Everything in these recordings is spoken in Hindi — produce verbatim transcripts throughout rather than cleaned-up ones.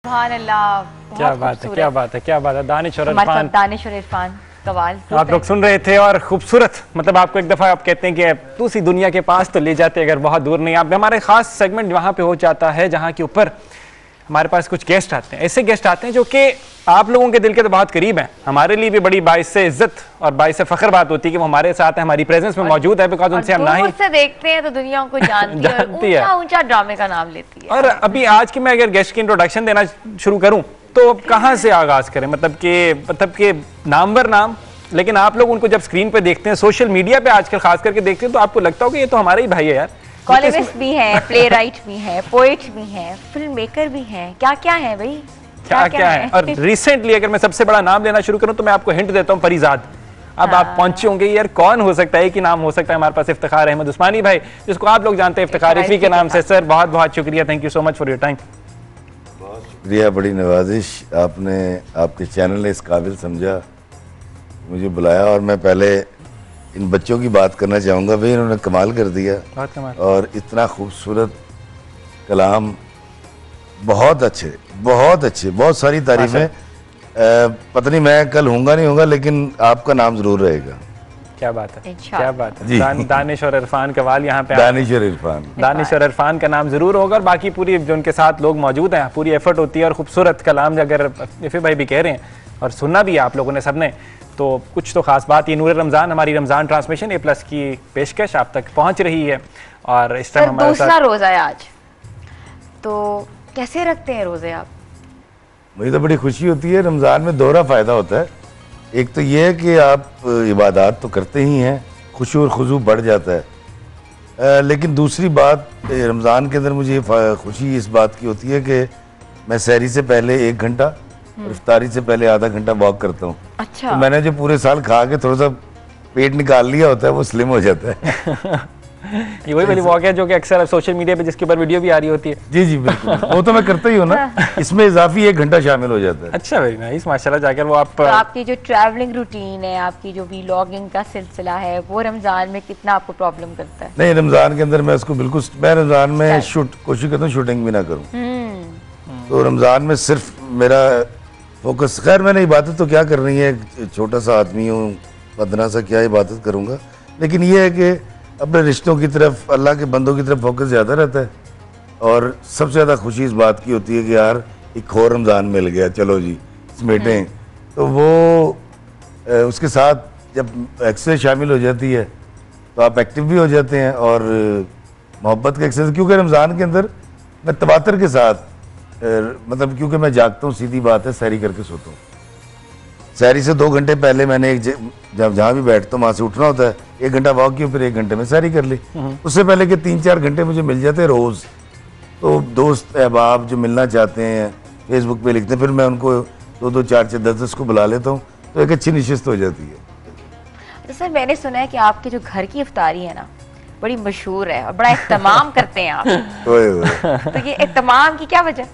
अल्लाह, क्या बात है, क्या बात है, क्या बात है। दानिश और इरफान, दानिश और इरफान कवाल आप लोग सुन रहे थे और खूबसूरत, मतलब आपको एक दफ़ा आप कहते हैं कि दूसरी दुनिया के पास तो ले जाते अगर बहुत दूर नहीं। आप हमारे खास सेगमेंट वहाँ पे हो जाता है जहाँ के ऊपर हमारे पास कुछ गेस्ट आते हैं, ऐसे गेस्ट आते हैं जो कि आप लोगों के दिल के तो बहुत करीब हैं। हमारे लिए भी बड़ी बाइस से इज्जत और बाइस से फख्र बात होती है कि वो हमारे साथ है, हमारी प्रेजेंस में मौजूद है, बिकॉज उनसे हम ना ही से देखते हैं तो दुनिया उनको जानती, जानती है, ऊंचा ऊंचा ड्रामे का नाम लेती है। और अभी आज की मैं अगर गेस्ट की इंट्रोडक्शन देना शुरू करूं तो कहाँ से आगाज करें, मतलब कि मतलब कि नामवर नाम, लेकिन आप लोग उनको जब स्क्रीन पे देखते हैं, सोशल मीडिया पे आजकल खास करके देखते हैं, तो आपको लगता हो कि ये तो हमारे ही भाई है यार। कॉलमिस्ट भी है, प्ले राइट भी है, पोइट भी है, फिल्म मेकर भी है, क्या क्या है भाई, क्या क्या, क्या है, है? और रिसेंटली अगर मैं सबसे बड़ा नाम लेना शुरू करूं तो मैं आपको हिंट देता हूं, फरीजाद। अब आप पहुंचे होंगे यार कौन हो सकता है कि नाम हो सकता है हमारे पास, इफ्तिखार अहमद उस्मानी भाई, जिसको आप लोग जानते हैं इफ्तिखार इफी के नाम से। सर बहुत बहुत शुक्रिया, thank you so much for your time. बहुत शुक्रिया, बड़ी नवाजिश, आपने आपके चैनल ने इस काबिल समझा, मुझे बुलाया। और मैं पहले इन बच्चों की बात करना चाहूँगा, भाई इन्होंने कमाल कर दिया, बहुत कमाल। और इतना खूबसूरत कलाम, बहुत अच्छे बहुत अच्छे, बहुत सारी तारीफें। पता नहीं मैं कल होऊंगा नहीं होऊंगा, लेकिन आपका नाम जरूर रहेगा। क्या बात है, क्या बात है। दान, दानिश और इरफान कवाल यहाँ पे, दानिश और इरफान दानिश और इरफान का नाम जरूर होगा, और बाकी पूरी जो उनके साथ लोग मौजूद हैं, पूरी एफर्ट होती है। और खूबसूरत कलाम अगर इफी भाई भी कह रहे हैं और सुनना भी है आप लोगों ने सबने, तो कुछ तो खास बात। ये नूर रमज़ान, हमारी रमज़ान ट्रांसमिशन ए प्लस की पेशकश आप तक पहुंच रही है, और इस टाइम हमारे दूसरा रोज़ा है आज, तो कैसे रखते हैं रोज़े आप? मुझे तो बड़ी खुशी होती है। रमज़ान में दोहरा फ़ायदा होता है, एक तो ये है कि आप इबादत तो करते ही हैं, खुशू और खुजू बढ़ जाता है, आ, लेकिन दूसरी बात रमज़ान के अंदर मुझे खुशी इस बात की होती है कि मैं सहरी से पहले एक घंटा और इफ्तारी से पहले आधा घंटा वॉक करता हूँ। अच्छा। तो मैंने जो पूरे साल खा के थोड़ा सा पेट निकाल लिया होता है, वो स्लिम हो जाता है। ये वही वाली वॉक है जो कि अक्सर सोशल मीडिया पे जिसके ऊपर वीडियो भी आ रही होती है। जी जी बिल्कुल, वो तो मैं करता ही हूँ ना, इसमें इजाफी एक घंटा शामिल हो जाता है। अच्छा वेरी नाइस, माशाल्लाह। जाकर वो आप तो आपकी जो ट्रैवलिंग रूटीन है, आपकी जो व्लॉगिंग का सिलसिला है, वो रमजान में कितना आपको प्रॉब्लम करता है? नहीं, रमजान के अंदर मैं उसको बिल्कुल, मैं रमजान में शूट कोशिश करता हूँ शूटिंग भी ना करूँ, तो रमजान में सिर्फ मेरा फोकस, खैर मैंने इबादत तो क्या करनी है, छोटा सा आदमी हूँ, पदना सा क्या इबादत करूँगा, लेकिन ये है कि अपने रिश्तों की तरफ, अल्लाह के बंदों की तरफ फोकस ज़्यादा रहता है। और सबसे ज़्यादा खुशी इस बात की होती है कि यार एक और रमज़ान मिल गया, चलो जी समेटें। तो वो उसके साथ जब एक्सरसाइज शामिल हो जाती है तो आप एक्टिव भी हो जाते हैं, और मोहब्बत का एक्सरसाइज, क्योंकि रमज़ान के अंदर मैं तवातर के साथ, मतलब क्योंकि मैं जागता हूँ, सीधी बात है, सहरी करके सोता हूँ। सहरी से दो घंटे पहले मैंने एक जब जहाँ भी बैठता हूँ वहाँ से उठना होता है, एक घंटा वॉक किया, फिर एक घंटे में सहरी कर ली। उससे पहले के तीन चार घंटे मुझे मिल जाते हैं रोज़। तो दोस्त अहबाब जो मिलना चाहते हैं फेसबुक पे लिखते हैं, फिर मैं उनको दो दो चार चार दस दस को बुला लेता हूँ, तो एक अच्छी नशिस्त हो जाती है। तो सर मैंने सुना है कि आपकी जो घर की इफ्तारी है ना, बड़ी मशहूर है और बड़ा इत्तमाम करते हैं आप। तो ये इत्तमाम की क्या वजह?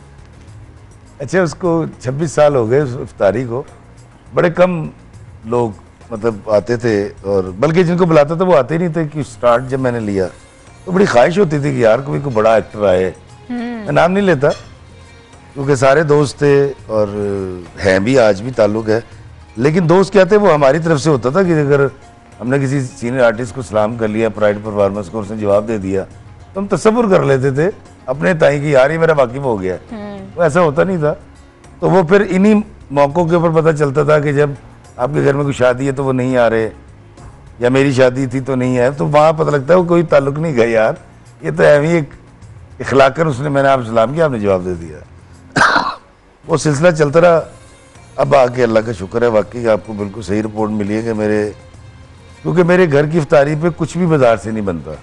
अच्छा, उसको छब्बीस साल हो गए उस इफ्तारी को, बड़े कम लोग मतलब आते थे, और बल्कि जिनको बुलाता था वो आते ही नहीं थे। कि स्टार्ट जब मैंने लिया तो बड़ी ख्वाहिश होती थी कि यार कोई को बड़ा एक्टर आए। मैं नाम नहीं लेता क्योंकि सारे दोस्त थे और हैं भी, आज भी ताल्लुक है, लेकिन दोस्त क्या थे, वो हमारी तरफ से होता था कि अगर हमने किसी सीनियर आर्टिस्ट को सलाम कर लिया प्राइड परफॉर्मेंस को, उसने जवाब दे दिया, तो हम तसव्वुर कर लेते थे अपने ताई की यार ये मेरा वाकिफ हो गया। वो ऐसा होता नहीं था। तो वो फिर इन्हीं मौक़ों के ऊपर पता चलता था कि जब आपके घर में कोई शादी है तो वो नहीं आ रहे, या मेरी शादी थी तो नहीं आए, तो वहाँ पता लगता है वो कोई ताल्लुक नहीं गया यार, ये तो ऐवी एक इखलाकर उसने, मैंने आप सलाम किया, आपने जवाब दे दिया। वो सिलसिला चलता रहा। अब आके अल्लाह का शुक्र है, वाकई आपको बिल्कुल सही रिपोर्ट मिली है कि मेरे, क्योंकि मेरे घर की इफ्तारी पे कुछ भी बाजार से नहीं बनता।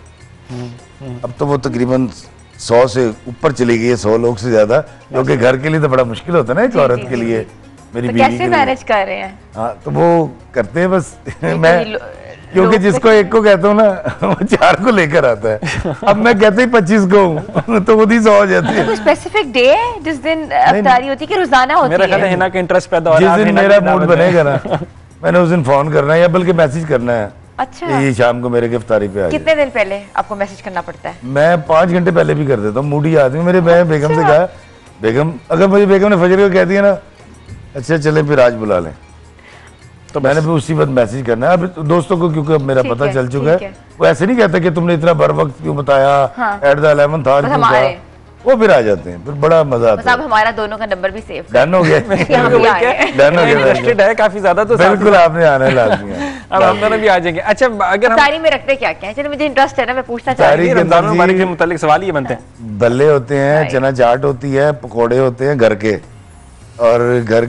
अब तो वो तकरीबन सौ से ऊपर चली गई है, सौ लोग से ज़्यादा, क्योंकि घर के लिए तो बड़ा मुश्किल होता है ना एक औरत के लिए, मेरी तो बीवी कैसे मैनेज कर रहे हैं? हाँ, तो वो करते हैं बस। मैं क्योंकि जिसको एक को कहता हूँ ना, वो चार को लेकर आता है। अब मैं कहते ही पच्चीस को हूँ, तो खुद ही सौ हो जाती है। कोई स्पेसिफिक डे है जिस दिन इफ्तारी होती है कि रोजाना होती है? मेरा ख्याल है हिना का इंटरेस्ट पैदा हो रहा है। जिस दिन मेरा मूड बनेगा ना, मैंने उस दिन फोन करना है, या बल्कि मैसेज करना है। अच्छा, ये शाम को मेरे इफ्तारी पे आ कितने दिन पहले आपको मैसेज करना पड़ता है? मैं पाँच घंटे पहले भी कर देता हूँ, मूडी आदमी मेरे। मैं बेगम से कहा बेगम, अगर मुझे बेगम ने फजर को कह दिया ना अच्छा चले फिर आज बुला लें, तो मैंने फिर उसी वक्त मैसेज करना है। अब दोस्तों को क्योंकि अब मेरा पता चल चुका है, वो ऐसे नहीं कहता कि तुमने इतना बर वक्त क्यों बताया, एट द इलेवेंथ आवर क्यों कहा, वो फिर आ जाते हैं, फिर बड़ा मजा आता है। अब हमारा दोनों का नंबर भी सेव डन हो गया, डन हो गया, इंटरेस्टेड है काफी ज्यादा, तो बिल्कुल आपने आने लाजमी है। अब हम दोनों भी आ जाएंगे। अच्छा अगर इफ्तारी में रखते क्या क्या है, चलो मुझे इंटरेस्ट है ना, मैं पूछना चाह रही हूं। रमजान मुबारक के मुतालिक सवाल ये बनते हैं, दल्ले होते हैं, चना चाट होती है, पकोड़े होते हैं घर के, और घर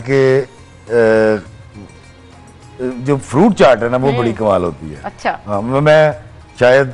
के जो फ्रूट चाट है ना वो बड़ी कमाल होती है। अच्छा हाँ, मैं शायद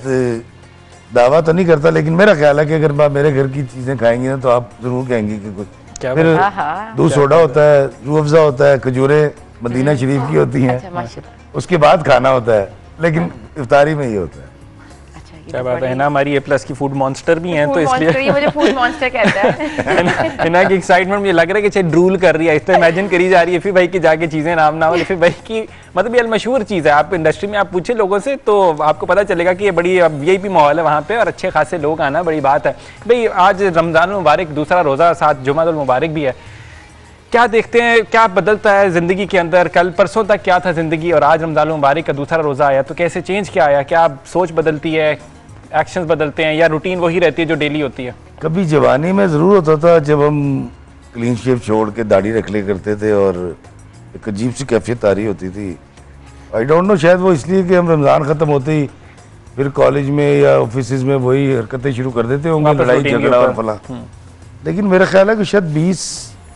दावा तो नहीं करता, लेकिन मेरा ख्याल है कि अगर आप मेरे घर की चीजें खाएंगी ना तो आप जरूर कहेंगी कि कुछ क्या फिर दूध सोडा होता है, रूह अफ़ज़ा होता है, खजूरें मदीना शरीफ की होती हैं, उसके बाद खाना होता है, लेकिन इफ्तारी में ही होता है। क्या बात है ना, हमारी ए प्लस की फूड मॉन्स्टर भी हैं, तो इसलिए ये मुझे फूड मॉन्स्टर कहता है। हिना की एक्साइटमेंट मुझे लग रहा है कि चाहे ड्रूल कर रही है, इस तरह इमेजिन करी जा रही है फिर भाई की जाके चीजें नाम ना हो, फिर भाई की मतलब ये मशहूर चीज़ है। आप इंडस्ट्री में आप पूछे लोगों से तो आपको पता चलेगा कि ये बड़ी वीआईपी माहौल है वहाँ पे, और अच्छे खासे लोग आना बड़ी बात है। भाई आज रमज़ान मुबारक, दूसरा रोज़ा, साथ जुमातुल मुबारक भी है, क्या देखते हैं क्या बदलता है ज़िंदगी के अंदर? कल परसों तक क्या था ज़िंदगी, और आज रमज़ान मुबारक का दूसरा रोज़ा आया तो कैसे चेंज क्या आया? क्या सोच बदलती है, एक्शंस बदलते हैं, या रूटीन वही रहती है जो डेली होती है? कभी जवानी में ज़रूर होता था जब हम क्लीन शेव छोड़ के दाढ़ी रख ले करते थे और एक अजीब सी कैफियत आ रही होती थी। आई डोंट नो, शायद वो इसलिए कि हम रमज़ान ख़त्म होते ही फिर कॉलेज में या ऑफिस में वही हरकतें शुरू कर देते होंगे, लड़ाई झगड़ा और फला। लेकिन मेरा ख्याल है कि शायद बीस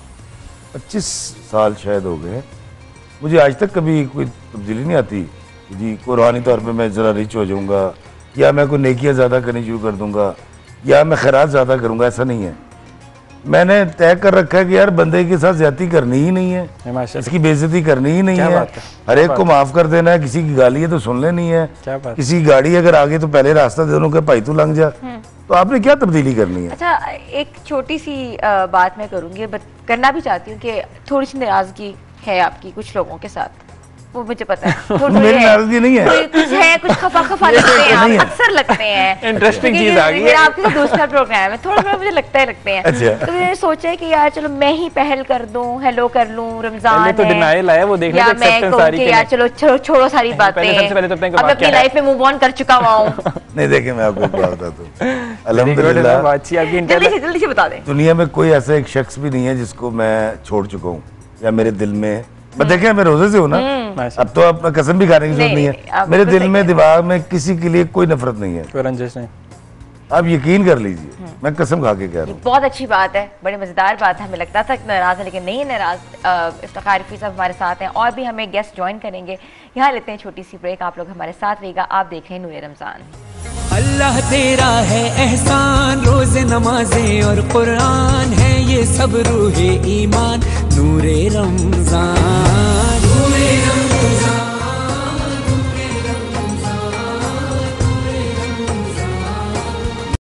पच्चीस साल शायद हो गए, मुझे आज तक कभी कोई तब्दीली नहीं आती जी को रूहानी तौर पे मैं ज़रा रिच हो जाऊंगा, या मैं कोई नेकियां ज़्यादा करनी शुरू कर दूंगा, या मैं खैरात ज़्यादा करूंगा। ऐसा नहीं है। मैंने तय कर रखा है कि यार बंदे के साथ ज्यादती करनी ही नहीं है, इसकी बेइज्जती करनी ही नहीं है, हर एक को माफ कर देना है, किसी की गाली है तो सुन लेनी है, किसी की गाड़ी अगर आगे तो पहले रास्ता दे दोनों के भाई तू लंघ जा, तो आपने क्या तब्दीली करनी है? अच्छा, एक छोटी सी बात मैं करूंगी, करना भी चाहती हूँ कि थोड़ी सी नाराजगी है आपकी कुछ लोगों के साथ, वो मुझे पता है। मेरी नाराजगी नहीं है, कुछ है, कुछ खफा खफा लगते हैं आप, अक्सर लगते हैं। इंटरेस्टिंग चीज आ गई है, मेरा आपके दूसरा प्रोग्राम है, थोड़ा थोड़ा मुझे लगता है लगते हैं। अच्छा। तो मैंने सोचा है कि यार चलो मैं ही पहल कर दूं, हेलो कर लूं, रमजान है, तो डिनायल है वो देखने या मैं कहूं कि यार चलो छोड़ो छोड़ो सारी बातें, अब अपनी लाइफ में मूव ऑन कर चुका हुआ हूं। नहीं देखे, मैं आपको क्या बताता हूं, अल्हम्दुलिल्लाह जल्दी से जल्दी से बता दें। दुनिया में कोई ऐसा एक शख्स भी नहीं है जिसको मैं छोड़ चुका हूं, या मेरे दिल में, मैं देखे मैं रोजे से हूँ ना, अब तो अपना कसम भी खाने की जरूरत नहीं है, मेरे दिल में दिमाग में किसी के लिए कोई नफरत नहीं है, कोई रंजिश नहीं, आप यकीन कर लीजिए, मैं कसम खा के कह रहा हूँ। बहुत अच्छी बात है, बड़ी मजेदार बात है। हमें लगता था नाराज है लेकिन नहीं नाराज। इफ्तिखार रफ़ी साहब हमारे साथ हैं और भी हमें गेस्ट ज्वाइन करेंगे। यहाँ लेते हैं छोटी सी ब्रेक, आप लोग हमारे साथ रहिएगा। आप देख रहे हैं नूरे रमजान। अल्लाह तेरा है एहसान, रोज़े नमाजें और कुरान है ये सब रूहे ईमान, नूरे रमजान।